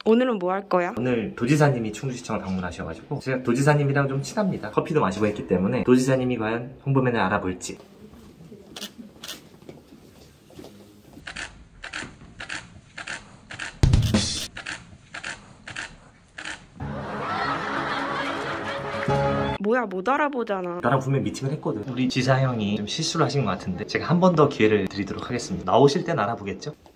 오늘은 뭐 할 거야? 오늘 도지사님이 충주시청을 방문하셔가지고 제가 도지사님이랑 좀 친합니다. 커피도 마시고 했기 때문에 도지사님이 과연 홍보맨을 알아볼지. 뭐야, 못 알아보잖아. 나랑 분명히 미팅을 했거든. 우리 지사 형이 좀 실수를 하신 것 같은데 제가 한 번 더 기회를 드리도록 하겠습니다. 나오실 땐 알아보겠죠?